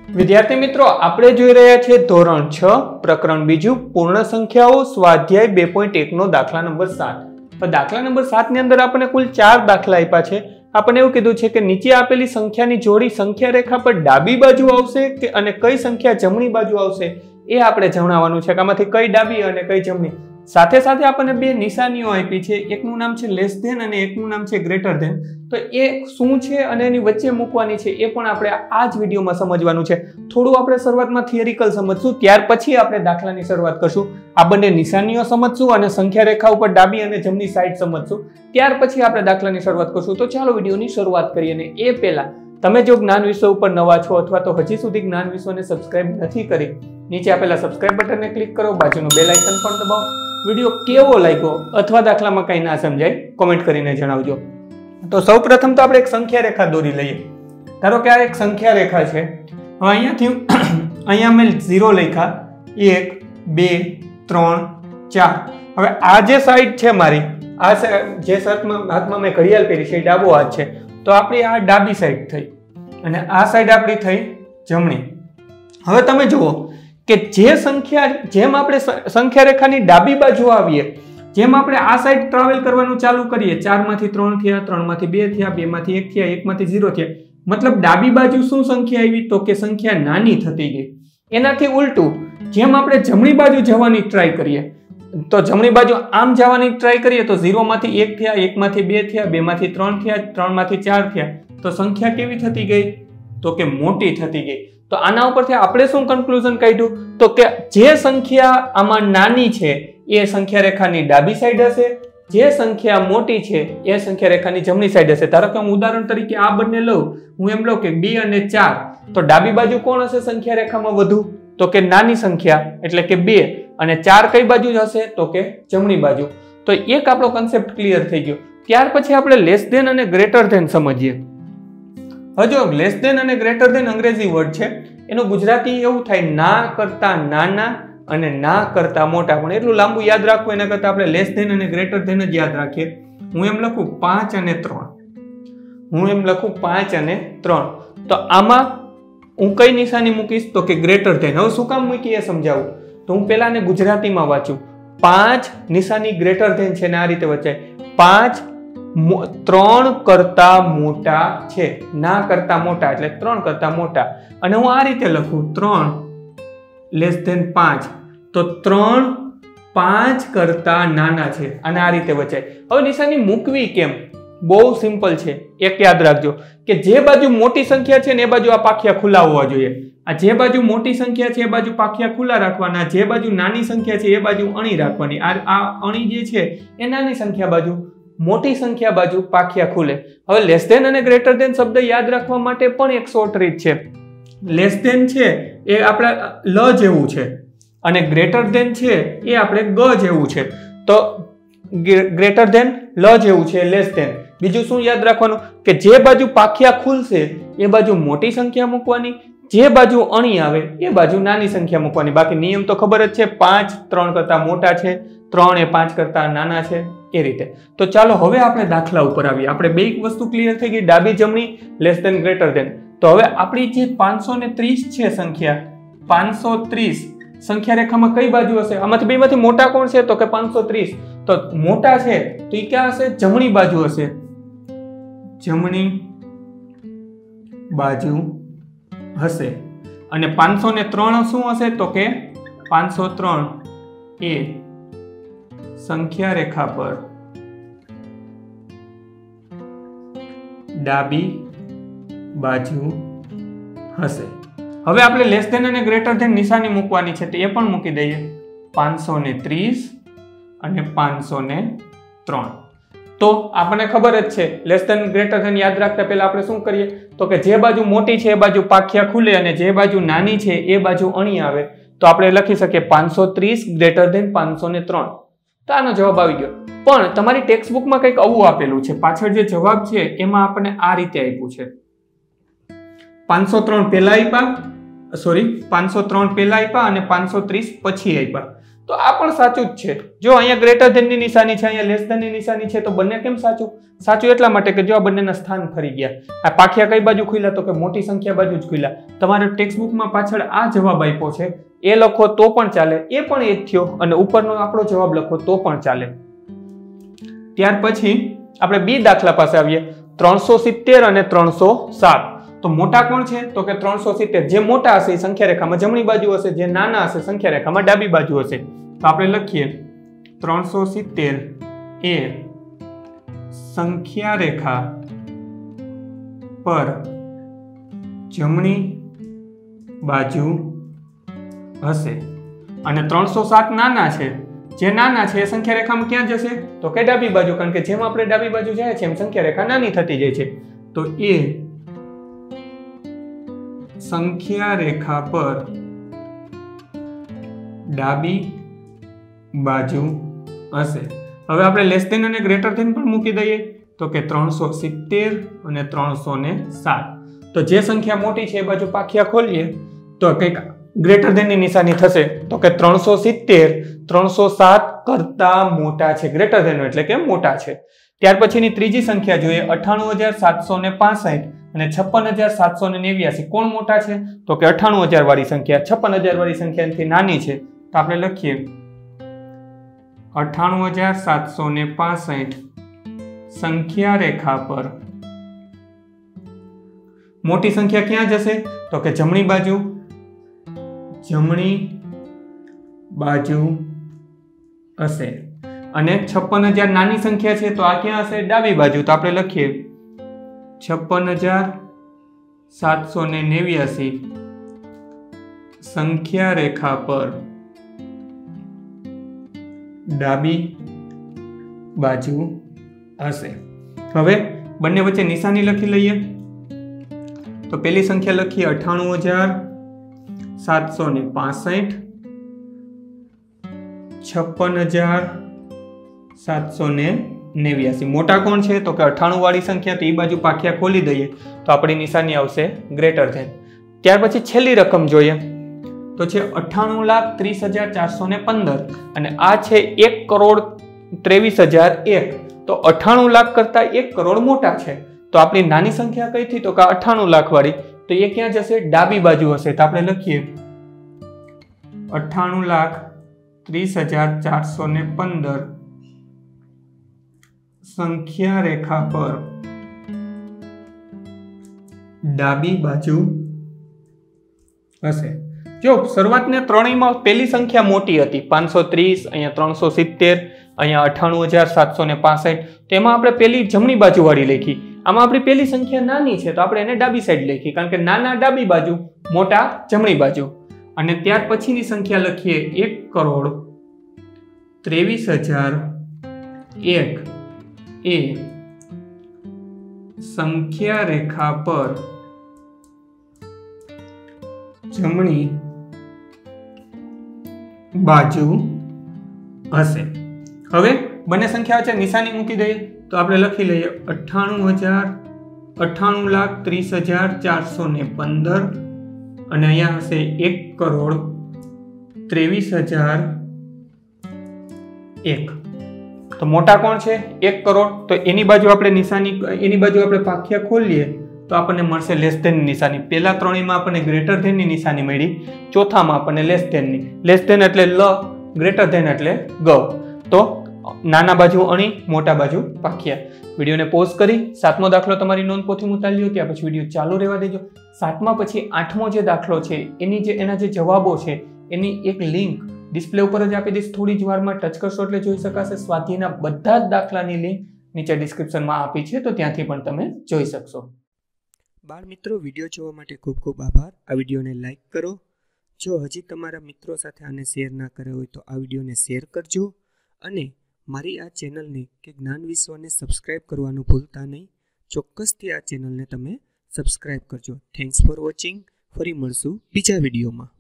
વિદ્યાર્થી મિત્રો, આપણે જોઈ રહ્યા છીએ ધોરણ 6 પ્રકરણ બીજું પૂર્ણ સંખ્યાઓ સ્વાધ્યાય 2.1 નો દાખલા નંબર 7. તો દાખલા નંબર 7 ની અંદર આપણને કુલ 4 દાખલા આપ્યા છે. આપણને એવું કીધું છે કે નીચે આપેલી સંખ્યાની જોડી સંખ્યા રેખા પર ડાબી બાજુ આવશે કે અને કઈ સંખ્યા જમણી બાજુ આવશે એ આપણે જણાવવાનું છે કે આમાંથી કઈ ડાબી અને કઈ જમણી. સાથે સાથે આપણને બે નિશાનીઓ આપી છે, એકનું નામ છે લેસ ધેન અને એકનું નામ છે ગ્રેટર ધેન. તો એ શું છે અને એની વચ્ચે મૂકવાની છે એ પણ આપણે આ જ વિડીયોમાં સમજવાનું છે. થોડું આપણે શરૂઆતમાં થિયરિકલ સમજશું, ત્યાર પછી આપણે દાખલાની શરૂઆત કરશું. આ બંને નિશાનીઓ સમજશું અને સંખ્યા રેખા ઉપર ડાબી અને જમણી સાઈડ સમજશું, ત્યાર પછી આપણે દાખલાની શરૂઆત કરશું. તો ચાલો વિડીયોની શરૂઆત કરીએ. અને એ પહેલા તમે જો જ્ઞાન વિશ્વ ઉપર નવા છો અથવા તો હજી સુધી જ્ઞાન વિશ્વને સબસ્ક્રાઇબ નથી કરી, નીચે આપેલા સબસ્ક્રાઇબ બટનને ક્લિક કરો, બાજુનું બેલ આઇકન પણ દબાવો. વિડીયો કેવો લાગ્યો અથવા દાખલામાં કંઈ ના સમજાય કોમેન્ટ કરીને જણાવજો. તો સૌપ્રથમ તો આપણે એક સંખ્યા રેખા દોરી લઈએ. ધારો કે આ એક સંખ્યા રેખા છે. હવે અહીંયા મેં 0 લખ્યા, 1 2 3 4. હવે આ જે સાઈડ છે મારી, આ જે હાથમાં મેં ઘડિયાળ પહેરી છે ડાબો હાથ છે, તો આપણી આ ડાબી સાઈડ થઈ અને આ સાઈડ આપણી થઈ જમણી. હવે તમે જુઓ કે જેમ આપણે સંખ્યા રેખાની ડાબી બાજુ આવીએ, જેમ આપણે આ સાઈડ ટ્રાવેલ કરવાનું ચાલુ કરીએ, 4 માંથી 3 થયા, 3 માંથી 2 થયા, 2 માંથી 1 થયા, 1 માંથી 0 થયા, મતલબ ડાબી બાજુ શું સંખ્યા આવી? તો કે સંખ્યા નાની થતી ગઈ. એનાથી ઉલટું જેમ આપણે જમણી બાજુ જવાની ટ્રાય કરીએ, તો જમણી બાજુ આમ જવાની ટ્રાય કરીએ તો 0 માંથી 1 થયા, 1 માંથી 2 થયા, 2 માંથી 3 થયા, 3 માંથી 4 થયા, તો સંખ્યા કેવી થતી ગઈ? તો કે મોટી થતી ગઈ. તો આના ઉપરથી આપણે શું કન્ક્લુઝન કાઢ્યું? તો કે જે સંખ્યા આમાં નાની છે એ સંખ્યા રેખાની ડાબી સાઈડ હશે, જે સંખ્યા મોટી છે એ સંખ્યા રેખાની જમણી સાઈડ હશે. ધારો કે હું ઉદાહરણ તરીકે આ બંને લઉં, હું એમ લઉં કે 2 અને 4, તો ડાબી બાજુ કોણ હશે સંખ્યા રેખામાં વધુ? તો કે નાની સંખ્યા એટલે કે 2, અને 4 કઈ બાજુ હશે? તો કે જમણી બાજુ. તો એક આપણો કન્સેપ્ટ ક્લિયર થઈ ગયો. ત્યાર પછી આપણે લેસ ધેન અને ગ્રેટર ધેન સમજીએ. હજુ લેસ ધેન અને ગ્રેટર ધેન અંગ્રેજી વર્ડ છે, એનું ગુજરાતી એવું થાય ના કરતા નાના અને ના કરતા મોટા. પણ એટલું લાંબુ યાદ રાખવું એના કરતા આપણે લેસ ધેન અને ગ્રેટર ધેન જ યાદ રાખીએ. હું એમ લખું 5 અને 3. હું એમ લખું 5 અને 3. તો આમાં હું કઈ નિશાની મૂકીશ? તો કે ગ્રેટર ધેન. હવે શું કામ મૂકી એ સમજાવું. તો હું પેલા ને ગુજરાતીમાં વાંચું. 5 નિશાની ગ્રેટર ધેન છે ને આ રીતે વચાય. 5 3 કરતા મોટા છે, ના કરતા મોટા એટલે 3 કરતા મોટા. અને હું આ રીતે લખું 3 લેસ ધેન 5, તો 3 5 કરતા નાના છે, અને આ રીતે વચાય. હવે નિશાની મૂકવી કેમ? બહુ સિમ્પલ છે. એક યાદ રાખજો કે જે બાજુ મોટી સંખ્યા છે ને એ બાજુ આ પાખિયા ખુલ્લા હોવા જોઈએ. આ જે બાજુ મોટી સંખ્યા છે એ બાજુ પાખિયા ખુલ્લા રાખવાના, જે બાજુ નાની સંખ્યા છે એ બાજુ અણી રાખવાની. આ અણી જે છે એ નાની સંખ્યા બાજુ, મોટી સંખ્યા બાજુ પાખિયા ખુલે. હવે લેસ ધેન અને ગ્રેટર ધેન શબ્દ યાદ રાખવા માટે પણ એક શોર્ટ રીત છે. લેસ ધેન છે એ આપણા લ જેવું છે અને ગ્રેટર ધેન છે એ આપણે ગ જેવું છે. તો ગ્રેટર ધેન લ જેવું છે લેસ ધેન. બીજું શું યાદ રાખવાનું? કે જે બાજુ પાખિયા ખુલશે એ બાજુ મોટી સંખ્યા મૂકવાની, જે બાજુ અણી આવે એ બાજુ નાની સંખ્યા મૂકવાની. બાકી નિયમ તો ખબર જ છે, 5 3 કરતા મોટા છે, 3 એ 5 કરતા નાના છે, એ રીતે. તો ચાલો હવે આપણે દાખલા ઉપર આવીએ. આપણે બે વસ્તુ ક્લિયર થઈ ગઈ, ડાબી જમણી, લેસ ધેન ગ્રેટર ધેન. તો હવે આપણી જે 530 છે સંખ્યા, 530 સંખ્યા રેખામાં કઈ બાજુ હશે? આમાંથી બેમાંથી મોટા કોણ છે? તો કે 530. તો મોટા છે તો એ ક્યાં હશે? જમણી બાજુ હશે. જમણી બાજુ હશે. અને 503 શું હશે? તો કે 503 એ સંખ્યા રેખા પર ડાબી બાજુ હશે. હવે આપણે લેસ ધેન અને ગ્રેટર ધેન નિશાની મૂકવાની છે, તો એ પણ મૂકી દઈએ. 530 અને 503. તો આપણને ખબર જ છે લેસ ધેન ગ્રેટર ધેન યાદ રાખતા પહેલા આપણે શું કરીએ? તો કે જે બાજુ મોટી છે એ બાજુ પાખિયા ખુલે અને જે બાજુ નાની છે એ બાજુ અણી આવે. તો આપણે લખી શકીએ 530 ગ્રેટર ધેન 503. તો આનો જવાબ આવી ગયો. પણ તમારી ટેક્સ્ટ બુકમાં કંઈક આવું આપેલું છે, પાછળ જે જવાબ છે એમાં આપણને આ રીતે આપ્યું છે. 503 પહેલા આપ્યા, 503 પહેલા આપ્યા અને 530 પછી આપ્યા. તો આ પણ સાચું જ છે। જો અહીંયા ગ્રેટર ધેન ની નિશાની છે, અહીંયા લેસ ધેન ની નિશાની છે, તો બંને કેમ સાચું? સાચું એટલા માટે કે જો આ બંનેના સ્થાન ફરી ગયા। આ પાખિયા કઈ બાજુ ખુલ્યા? તો કે મોટી સંખ્યા બાજુ જ ખુલ્યા। તમારે ટેક્સ્ટબુકમાં પાછળ આ જવાબ આપ્યો છે એ લખો તો પણ ચાલે, એ પણ એ જ થયો, અને ઉપરનો આપણો જવાબ લખો તો પણ ચાલે। ત્યાર પછી આપણે બી દાખલા પાસે આવીએ, 370 અને 307। તો મોટા કોણ છે? તો કે 370 જે મોટા હશે એ સંખ્યા રેખામાં જમણી બાજુ હશે, જે નાના હશે સંખ્યા રેખામાં ડાબી બાજુ હશે। તો આપણે લખીએ 370 એ સંખ્યા રેખા પર જમણી બાજુ હશે, અને 307 નાના છે, જે નાના છે એ સંખ્યા રેખામાં ક્યાં જશે? તો કે ડાબી બાજુ, કારણ કે જેમ આપણે ડાબી બાજુ જાય છે એમ સંખ્યા રેખા નાની થતી જાય છે। તો એ સંખ્યા રેખા પર ડાબી બાજુ હશે। હવે આપણે લેસ ધેન અને ગ્રેટર ધેન પણ મૂકી દઈએ, તો કે 370 અને 307। તો જે સંખ્યા મોટી છે એ બાજુ પાખિયા ખોલીએ તો કંઈક ગ્રેટર ધેન ની નિશાની થશે, તો કે 370 307 કરતા મોટા છે, ગ્રેટર ધેન એટલે કે મોટા છે। ત્યાર પછીની ત્રીજી સંખ્યા જોઈએ 98765 અને 56789। કોણ મોટા છે? તો કે 98000 વાળી સંખ્યા 56000 વાળી સંખ્યાથી નાની છે। તો આપણે લખીએ 98765 સંખ્યા રેખા પર મોટી સંખ્યા ક્યાં જશે? તો કે જમણી બાજુ હશે, અને 56000 નાની સંખ્યા છે, તો આ ક્યાં હશે? ડાબી બાજુ। તો આપણે લખીએ 56789 સંખ્યા રેખા પર ડાબી બાજુ હશે। હવે બંને વચ્ચે નિશાની લખી લઈએ। તો પેલી સંખ્યા લખીએ 98765, 56789। મોટા કોણ છે? તો કે 98 વાળી સંખ્યા, તો એ બાજુ પાખિયા ખોલી દઈએ તો આપણી નિશાની આવશે ગ્રેટર ધેન। ત્યાર પછી છેલ્લી રકમ જોઈએ તો છે 98,30,415, અને આ છે 1,23,001। તો 98 લાખ કરતા 1 કરોડ મોટા છે, તો આપણી નાની સંખ્યા કઈ થી? તો કે 98 લાખ વાળી, તો એ ક્યાં જશે? ડાબી બાજુ હશે। તો આપણે લખીએ 98,30,415 સંખ્યા રેખા પર ડાબી બાજુ હશે। જો શરૂઆતને ત્રણેયમાં પેલી સંખ્યા મોટી હતી 530, અહીંયા 370, અહીંયા 98,765, તો એમાં આપણે પેલી જમણી બાજુ વાળી લખી। આમાં આપણી પેલી સંખ્યા નાની છે તો આપણે એને ડાબી સાઈડ લખી, કારણ કે નાના ડાબી બાજુ, મોટા જમણી બાજુ। અને ત્યાર પછીની સંખ્યા લખીએ 1,23,001 એ સંખ્યા રેખા પર જમણી બાજુ હશે। હવે બંને સંખ્યા વચ્ચે નિશાની મૂકી દઈએ તો આપણે લખી લઈએ 98,30,415 અને અહીંયા હશે 1,23,001। તો મોટા કોણ છે? 1 કરોડ। તો એની બાજુ આપણે નિશાની, એની બાજુ આપણે પાખિયા ખોલીએ તો આપણને મળશે લેસ ધેન ની નિશાની। પહેલા ત્રણેયમાં આપણને ગ્રેટર ધેન ની નિશાની મળી, ચોથામાં આપણને લેસ ધેન ની। લેસ ધેન એટલે લ, ગ્રેટર ધેન એટલે ગ। તો નાના બાજુ અણી, મોટા બાજુ પાખિયા। વિડીયોને પોઝ કરી 7મો દાખલો તમારી નોંધપોથી ઉતારી લ્યો, ત્યાં પછી વિડીયો ચાલુ રહેવા દેજો। 7મા પછી 8મો જે દાખલો છે એના જે જવાબો છે એની એક લિંક ડિસ્પ્લે ઉપર જ આપી દઈશ, થોડી જ વારમાં ટચ કરશો એટલે જોઈ શકાશે। સ્વાધ્યાયના બધા જ દાખલાની લિંક નીચે ડિસ્ક્રિપ્શનમાં આપી છે, તો ત્યાંથી પણ તમે જોઈ શકશો। બાળ મિત્રો, વિડીયો જોવા માટે ખૂબ ખૂબ આભાર। આ વિડીયોને લાઈક કરો, જો હજી તમારા મિત્રો સાથે આને શેર ના કર્યો હોય તો આ વિડીયોને શેર કરજો, અને મારી આ ચેનલને કે જ્ઞાન વિશ્વને સબસ્ક્રાઇબ કરવાનું ભૂલતા નહીં। ચોક્કસથી આ ચેનલને તમે સબસ્ક્રાઇબ કરજો। Thanks for watching. ફરી મળશું બીજા વિડીયોમાં।